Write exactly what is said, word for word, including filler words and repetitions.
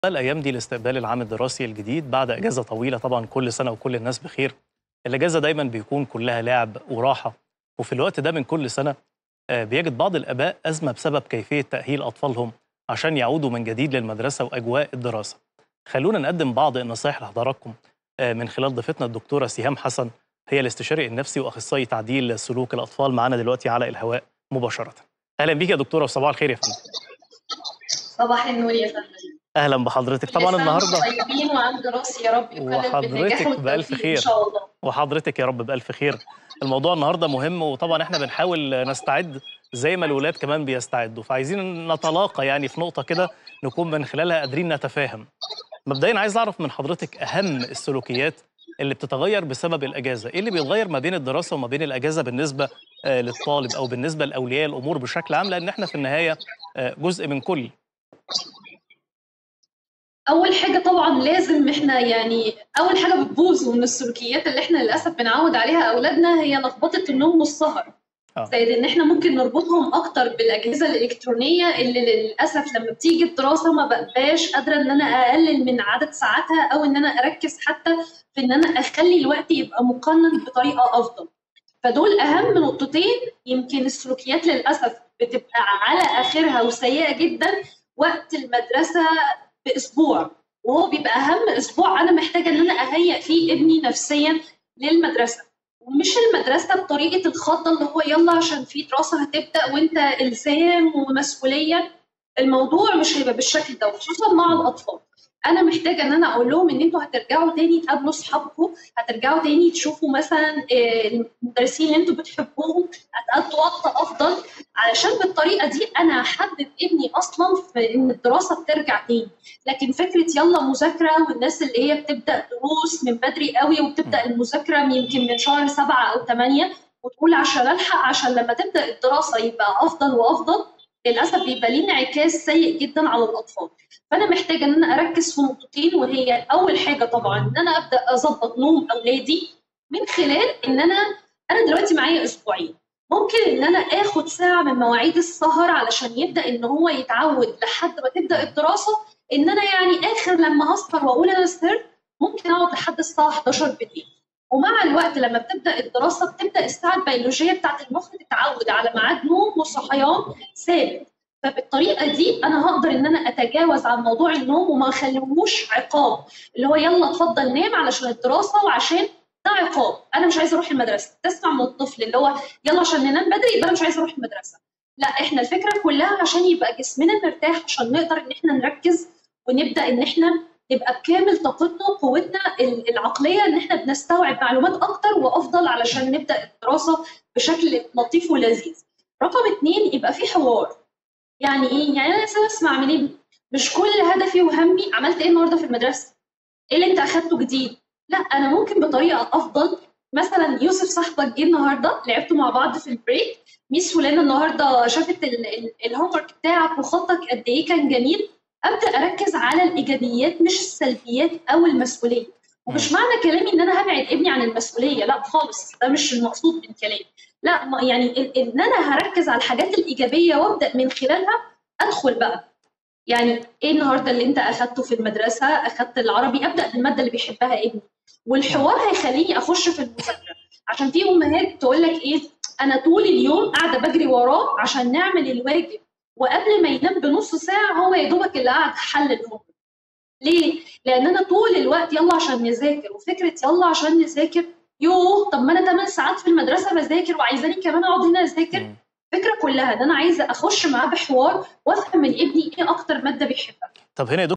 الأيام دي لاستقبال العام الدراسي الجديد بعد إجازة طويلة. طبعا كل سنة وكل الناس بخير. الإجازة دايما بيكون كلها لعب وراحة، وفي الوقت ده من كل سنة آه، بيجد بعض الآباء أزمة بسبب كيفية تأهيل أطفالهم عشان يعودوا من جديد للمدرسة وأجواء الدراسة. خلونا نقدم بعض النصائح لحضراتكم آه، من خلال ضيفتنا الدكتورة سهام حسن، هي الاستشاري النفسي وأخصائي تعديل سلوك الأطفال، معنا دلوقتي على الهواء مباشرة. أهلا بيك يا دكتورة وصباح الخير يا فندم. صباح النور يا فندم. أهلا بحضرتك. كل طبعا سنة وانتم النهارده طيبين وعام دراسي يا رب يكلل بالنجاح وحضرتك بألف والتوفيق ان خير، شاء الله. وحضرتك يا رب بألف خير. الموضوع النهارده مهم، وطبعا احنا بنحاول نستعد زي ما الولاد كمان بيستعدوا، فعايزين نتلاقى يعني في نقطة كده نكون من خلالها قادرين نتفاهم. مبدئيا عايز أعرف من حضرتك أهم السلوكيات اللي بتتغير بسبب الأجازة، إيه اللي بيتغير ما بين الدراسة وما بين الأجازة بالنسبة آه، للطالب أو بالنسبة لأولياء الأمور بشكل عام، لأن احنا في النهاية آه، جزء من كل. اول حاجة طبعا لازم احنا يعني اول حاجة بتبوظ من السلوكيات اللي احنا للاسف بنعود عليها اولادنا هي لخبطة النوم والسهر. اه زائد ان احنا ممكن نربطهم اكتر بالاجهزه الالكترونيه اللي للاسف لما بتيجي الدراسه ما بقاش قادره ان انا اقلل من عدد ساعاتها او ان انا اركز حتى في ان انا اخلي الوقت يبقى مقنن بطريقه افضل. فدول اهم نقطتين. يمكن السلوكيات للاسف بتبقى على اخرها وسيئه جدا وقت المدرسه باسبوع، وهو بيبقى اهم اسبوع انا محتاجه ان انا اهيئ فيه ابني نفسيا للمدرسه. ومش المدرسة بطريقة الخضة اللي هو يلا عشان في دراسة هتبدأ وانت إلزام ومسؤولية. الموضوع مش هيبقى بالشكل ده، وخصوصا مع الأطفال. أنا محتاجة إن أنا أقول لهم إن انتوا هترجعوا تاني تقابلوا أصحابكم، هترجعوا تاني تشوفوا مثلا المدرسين اللي انتوا بتحبوهم، هتقضوا وقت أفضل، علشان بالطريقة دي أنا هحدد ابني أصلا في إن الدراسة بترجع تاني. لكن فكرة يلا مذاكرة والناس اللي هي بتبدأ دروس من بدري قوي وبتبدأ المذاكرة يمكن من شهر سبعة أو ثمانية وتقول عشان ألحق عشان لما تبدأ الدراسة يبقى أفضل وأفضل، للأسف بيبقى ليه انعكاس سيء جدا على الأطفال. فأنا محتاجة إن أنا أركز في نقطتين، وهي أول حاجة طبعا إن أنا أبدأ أظبط نوم أولادي من خلال إن أنا أنا دلوقتي معايا أسبوعين، ممكن إن أنا آخد ساعة من مواعيد السهر علشان يبدأ إن هو يتعود لحد ما تبدأ الدراسة إن أنا يعني آخر لما هسهر وأقول أنا سهرت ممكن أقعد لحد الساعة حداشر بالليل. ومع الوقت لما بتبدأ الدراسة بتبدأ الساعة البيولوجية بتاعت المخ تتعود على ميعاد نوم وصحيان ثابت. فبالطريقة دي أنا هقدر إن أنا أتجاوز عن موضوع النوم وما أخليهوش عقاب، اللي هو يلا اتفضل نام علشان الدراسة وعشان ده عقاب. أنا مش عايزة أروح المدرسة. تسمع من الطفل اللي هو يلا عشان ننام بدري يبقى أنا مش عايزة أروح المدرسة. لا، إحنا الفكرة كلها عشان يبقى جسمنا مرتاح عشان نقدر إن إحنا نركز ونبدأ إن إحنا نبقى بكامل طاقتنا وقوتنا العقلية إن إحنا بنستوعب معلومات أكتر وأفضل علشان نبدأ الدراسة بشكل لطيف ولذيذ. رقم اتنين يبقى في حوار. يعني إيه؟ يعني أنا لازم أسمع من ابني، مش كل هدفي وهمي عملت إيه النهاردة في المدرسة؟ إيه اللي أنت أخدته جديد؟ لا، أنا ممكن بطريقة أفضل. مثلا يوسف صاحبك جه النهارده لعبتوا مع بعض في البريك، ميس فلانة النهارده شافت الهوم ورك بتاعك وخطك قد إيه كان جميل. ابدا اركز على الايجابيات مش السلبيات او المسؤوليه. ومش معنى كلامي ان انا هبعد ابني عن المسؤوليه، لا خالص، ده مش المقصود من كلامي. لا، يعني ان انا هركز على الحاجات الايجابيه وابدا من خلالها ادخل بقى. يعني ايه النهارده اللي انت اخدته في المدرسه؟ اخدت العربي، ابدا بالماده اللي بيحبها ابني، والحوار هيخليني اخش في المذاكره. عشان في امهات تقول لك ايه، انا طول اليوم قاعده بجري وراه عشان نعمل الواجب، وقبل ما ينام بنص ساعة هو يا دوبك اللي قاعد حل الهوم. ليه؟ لأن أنا طول الوقت يلا عشان نذاكر، وفكرة يلا عشان نذاكر يوه طب ما أنا ثمان ساعات في المدرسة بذاكر وعايزاني كمان أقعد هنا أذاكر. الفكرة كلها إن أنا عايزة أخش معاه بحوار وأفهم من ابني إيه أكتر مادة بيحبها. طب هنا يا